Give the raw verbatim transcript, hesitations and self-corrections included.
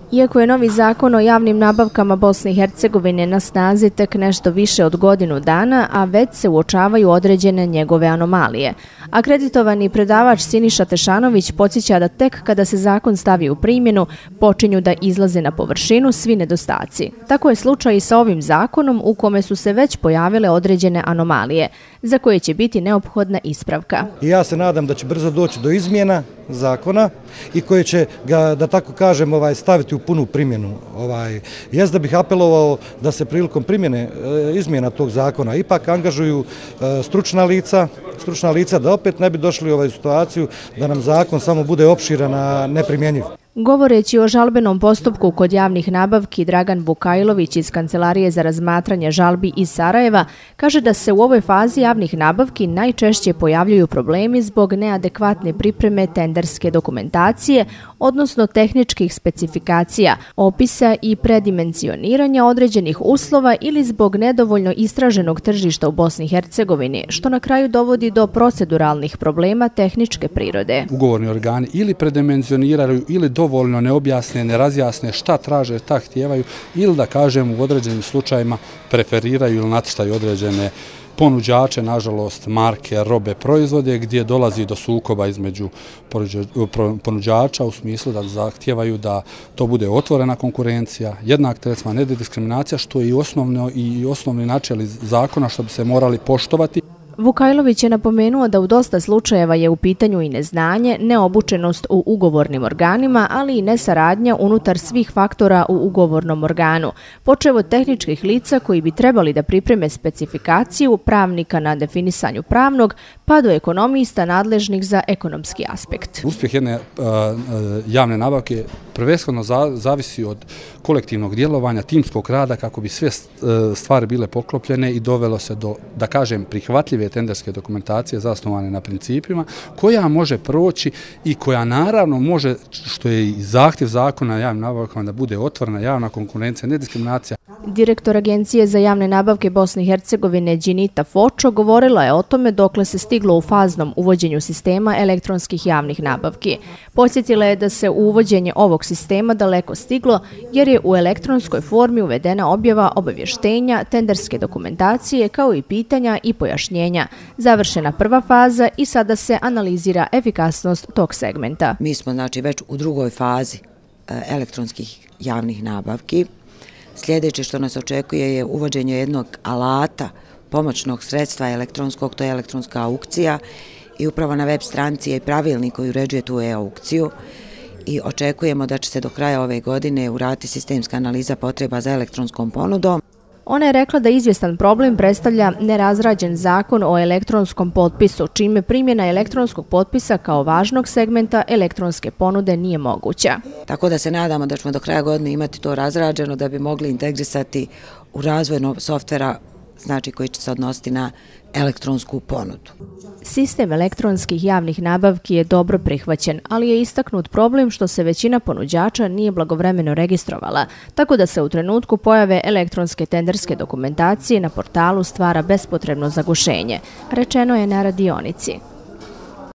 Iako je novi zakon o javnim nabavkama Bosne i Hercegovine na snazi tek nešto više od godinu dana, a već se uočavaju određene njegove anomalije. Akreditovani predavač Siniša Tešanović podsjeća da tek kada se zakon stavi u primjenu, počinju da izlaze na površinu svi nedostaci. Tako je slučaj i sa ovim zakonom u kome su se već pojavile određene anomalije, za koje će biti neophodna ispravka. I ja se nadam da će brzo doći do izmjena zakona i koje će ga, da tako kažem, ovaj, staviti u punu primjenu. Ovaj, jest da bih apelovao da se prilikom primjene e, izmjena tog zakona ipak angažuju e, stručna lica, stručna lica da opet ne bi došli u ovaj situaciju da nam zakon samo bude opširan, a neprimjenjiv. Govoreći o žalbenom postupku kod javnih nabavki, Dragan Vukajlović iz Kancelarije za razmatranje žalbi iz Sarajeva kaže da se u ovoj fazi javnih nabavki najčešće pojavljuju problemi zbog neadekvatne pripreme tenderske dokumentacije, odnosno tehničkih specifikacija, opisa i predimensioniranja određenih uslova ili zbog nedovoljno istraženog tržišta u Bosni i Hercegovini, što na kraju dovodi do proceduralnih problema tehničke prirode. Ugovorni organi ili predimenzioniraju ili dovoljno ne objasne, ne razjasne šta traže, šta htijevaju ili da kažem u određenim slučajima preferiraju ili nacrtaju određene ponuđače, nažalost, marke, robe, proizvode, gdje dolazi do sukoba između ponuđača u smislu da zahtijevaju da to bude otvorena konkurencija, jednak tretman, nediskriminacija, što je i osnovno i osnovni načeli zakona što bi se morali poštovati. Vukajlović je napomenuo da u dosta slučajeva je u pitanju i neznanje, neobučenost u ugovornim organima, ali i nesaradnja unutar svih faktora u ugovornom organu, počev od tehničkih lica koji bi trebali da pripreme specifikaciju, pravnika na definisanju pravnog, pa do ekonomista nadležnih za ekonomski aspekt. Uspjeh jedne uh, javne nabavke prvenstveno za, zavisi od kolektivnog djelovanja, timskog rada kako bi sve stvari bile poklopljene i dovelo se do, da kažem, prihvatljive tenderske dokumentacije zasnovane na principima, koja može proći i koja naravno može, što je i zahtjev zakona o javnim nabavkama, da bude otvorena javna konkurencija, nediskriminacija. Direktor Agencije za javne nabavke Bosne i Hercegovine Đinita Fočo govorila je o tome dokle se stiglo u faznom uvođenju sistema elektronskih javnih nabavki. Podsjetila je da se u uvođenje ovog sistema daleko stiglo jer je u elektronskoj formi uvedena objava obavještenja, tenderske dokumentacije kao i pitanja i pojašnjenja. Završena prva faza i sada se analizira efikasnost tog segmenta. Mi smo znači već u drugoj fazi elektronskih javnih nabavki. Sljedeće što nas očekuje je uvođenje jednog alata, pomoćnog sredstva elektronskog, to je elektronska aukcija i upravo na web stranici je i pravilnik koji uređuje tu e-aukciju i očekujemo da će se do kraja ove godine uraditi sistemska analiza potreba za elektronskom ponudom. Ona je rekla da izvjestan problem predstavlja nerazrađen zakon o elektronskom potpisu, čime primjena elektronskog potpisa kao važnog segmenta elektronske ponude nije moguća. Tako da se nadamo da ćemo do kraja godine imati to razrađeno da bi mogli integrisati u razvoj softvera, znači koji će se odnositi na elektronsku ponudu. Sistem elektronskih javnih nabavki je dobro prihvaćen, ali je istaknut problem što se većina ponuđača nije blagovremeno registrovala, tako da se u trenutku pojave elektronske tenderske dokumentacije na portalu stvara bespotrebno zagušenje, rečeno je na radionici.